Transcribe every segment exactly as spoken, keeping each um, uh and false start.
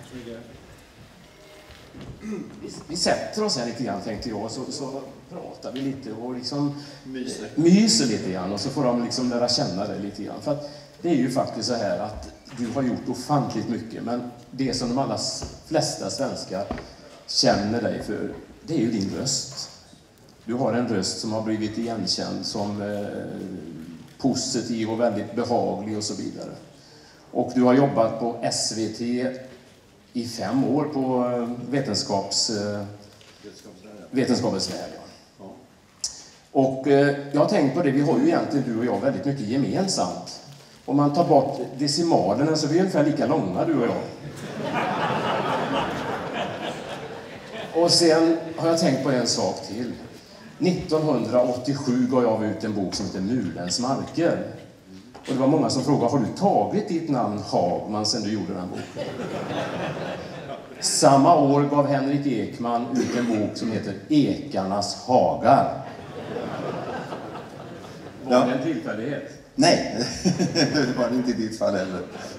Vi, vi sätter oss här lite grann, tänkte jag, så, så pratar vi lite och liksom myser. myser lite grann, och så får de liksom lära känna det lite grann. För att det är ju faktiskt så här att du har gjort ofantligt mycket, men det som de allra flesta svenskar känner dig för, det är ju din röst. Du har en röst som har blivit igenkänd som eh, positiv och väldigt behaglig och så vidare. Och du har jobbat på S V T i fem år på vetenskaps, vetenskapens värld. Ja. Och eh, jag har tänkt på det, vi har ju egentligen du och jag väldigt mycket gemensamt. Om man tar bort decimalerna så är vi ungefär lika långa, du och jag. Och sen har jag tänkt på en sak till. nittonhundraåttiosju gav jag ut en bok som heter Mulens marker. Och det var många som frågade, har du tagit ditt namn Hagman sen du gjorde den boken? Samma år gav Henrik Ekman ut en bok som heter Ekarnas hagar. Var Ja. det en tillfällighet? Nej, det var inte i ditt fall heller.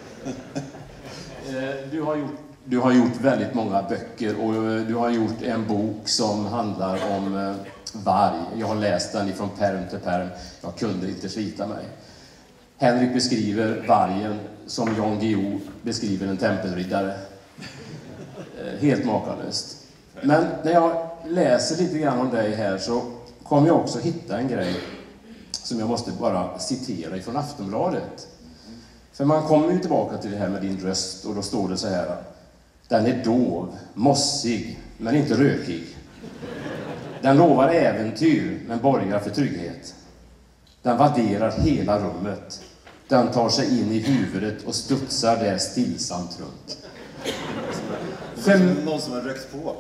Du har gjort, du har gjort väldigt många böcker, och du har gjort en bok som handlar om varg. Jag har läst den ifrån pärm till pärm. Jag kunde inte slita mig. Henrik beskriver vargen som Jan Guillou beskriver en tempelriddare. Helt makalöst. Men när jag läser lite grann om dig här så kommer jag också hitta en grej som jag måste bara citera ifrån Aftonbladet. För man kommer ju tillbaka till det här med din röst, och då står det så här: den är dov, mossig, men inte rökig. Den lovar äventyr, men borgar för trygghet. Den vadderar hela rummet. Den tar sig in i huvudet och studsar där stillsamt runt. Fem... Någon som har rökt på.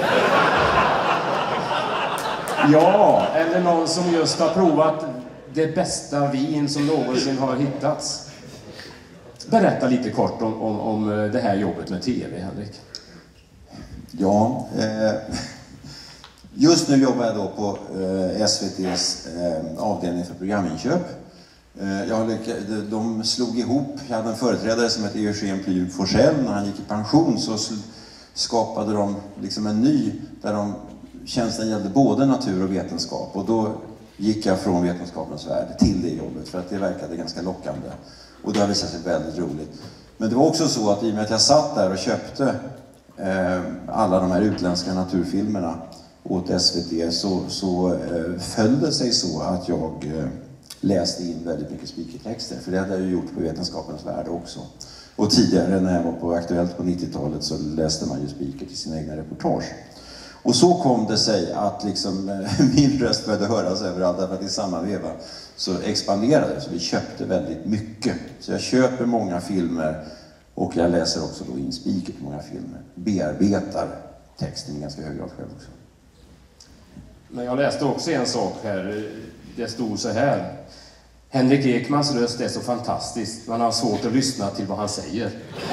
Ja, eller någon som just har provat det bästa vin som någonsin har hittats. Berätta lite kort om, om, om det här jobbet med tv, Henrik. Ja, eh, just nu jobbar jag då på eh, S V T:s eh, avdelning för programinköp. Eh, jag lyckade, de slog ihop, jag hade en företrädare som hette Eugen Plyg Forsell. När han gick i pension så skapade de liksom en ny, där de, tjänsten gällde både natur och vetenskap. Och då gick jag från vetenskapens värld till det jobbet, för att det verkade ganska lockande. Och det har visat sig väldigt roligt. Men det var också så att i och med att jag satt där och köpte eh, alla de här utländska naturfilmerna åt S V T, så, så eh, föll det sig så att jag eh, läste in väldigt mycket speakertexter. För det hade jag ju gjort på vetenskapens värld också. Och tidigare när jag var på Aktuellt på nittiotalet så läste man ju speaker till sina egna reportage. Och så kom det sig att liksom, min röst började höras överallt, därför att i samma veva så expanderade det, så vi köpte väldigt mycket. Så jag köper många filmer, och jag läser också då in speaker på många filmer. Bearbetar texten i ganska hög grad själv också. Men jag läste också en sak här, det stod så här: Henrik Ekmans röst är så fantastisk, man har svårt att lyssna till vad han säger.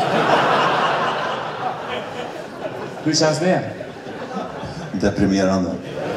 Hur känns det? Deprimerande.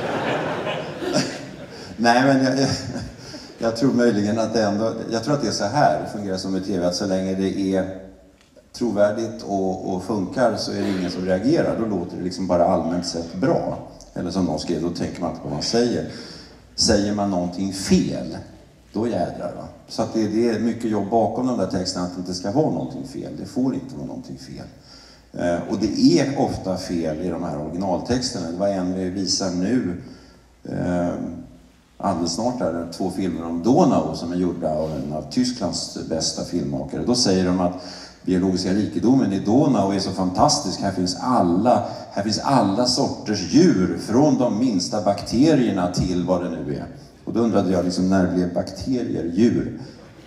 Nej, men jag, jag, jag tror möjligen att det ändå, jag tror att det är så här det fungerar som i tv, att så länge det är trovärdigt och, och funkar så är det ingen som reagerar. Då låter det liksom bara allmänt sett bra. Eller som någon skrev, då tänker man inte på vad man säger. Säger man någonting fel, då jädrar va. Så att det, det är mycket jobb bakom den där texten, att det inte ska vara någonting fel. Det får inte vara någonting fel. Eh, och det är ofta fel i de här originaltexterna. Det var en vi visar nu eh, alldeles snart här, två filmer om Donau som är gjorda av en av Tysklands bästa filmmakare. Då säger de att biologiska rikedomen i Donau är så fantastisk. Här finns alla, här finns alla sorters djur, från de minsta bakterierna till vad det nu är. Och då undrade jag liksom, när blev bakterier djur?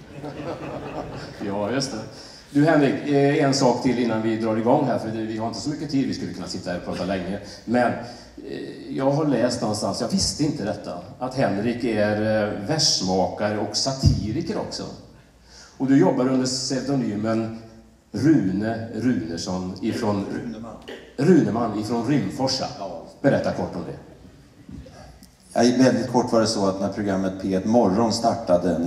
Ja, just det. Du Henrik, en sak till innan vi drar igång här, för vi har inte så mycket tid, vi skulle kunna sitta här och prata länge. Men jag har läst någonstans, jag visste inte detta, att Henrik är versmakare och satiriker också. Och du jobbar under pseudonymen Rune Runersson ifrån Runeman, Runeman ifrån Rimforsa. Berätta kort om det. Ja, väldigt kort var det så att när programmet P ett Morgon startade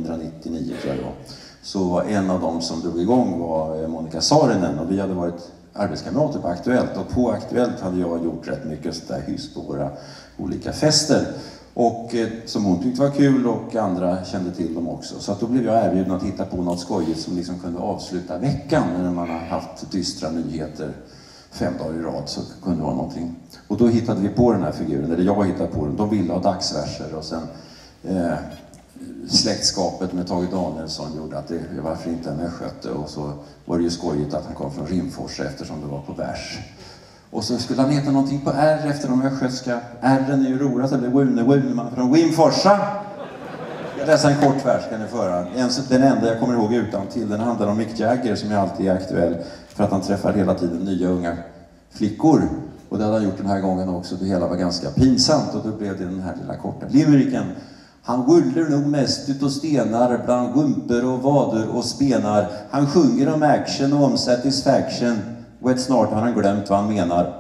nittonhundranittionio, tror jag det var, så var en av dem som drog igång var Monica Saarinen, och vi hade varit arbetskamrater på Aktuellt. Och på Aktuellt hade jag gjort rätt mycket sånt där hyss på våra olika fester. Och eh, som hon tyckte var kul och andra kände till dem också. Så att då blev jag erbjuden att hitta på något skojigt som liksom kunde avsluta veckan när man har haft dystra nyheter fem dagar i rad, så kunde det vara någonting. Och då hittade vi på den här figuren, eller jag hittade på den. De ville ha dagsverser och sen eh, släktskapet med Tage Danielsson gjorde att det, varför inte en östgöte, och så var det ju skojigt att han kom från Rimforsa eftersom det var på vers. Och så skulle han heta någonting på R efter de östgötska. R'en är ju roligt, eller Wune Wuneman från Rimforsa. Jag läser en kort vers kan ni föra. Den enda jag kommer ihåg utan till, den handlar om Mick Jagger som är alltid är aktuell för att han träffar hela tiden nya unga flickor. Och det hade han gjort den här gången också. Det hela var ganska pinsamt och då blev det den här lilla korta limericken. Han guller nog mest utav stenar bland gumper och vader och spenar. Han sjunger om action och om satisfaction. Och ett snart har han glömt vad han menar.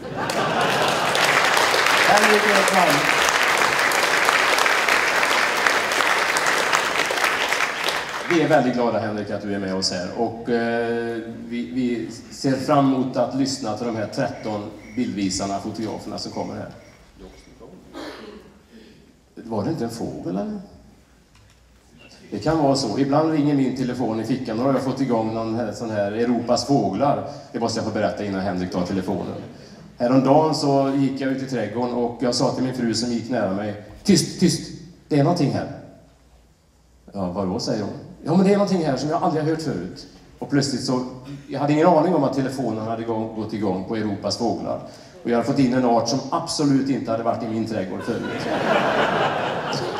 Vi är väldigt glada, Henrik, att du är med oss här. Och eh, vi, vi ser fram emot att lyssna till de här tretton bildvisarna, fotograferna som kommer här. Var det inte en fågel eller? Det kan vara så. Ibland ringer min telefon i fickan och har jag fått igång någon här, sån här Europas fåglar. Det måste jag få berätta innan Henrik tar telefonen. Häromdagen så gick jag ut i trädgården och jag sa till min fru som gick nära mig: Tyst, tyst, det är någonting här. Ja, vadå, säger hon. Ja, men det är någonting här som jag aldrig har hört förut. Och plötsligt så, jag hade ingen aning om att telefonen hade gång, gått igång på Europas fåglar. Och jag hade fått in en art som absolut inte hade varit i min trädgård förut.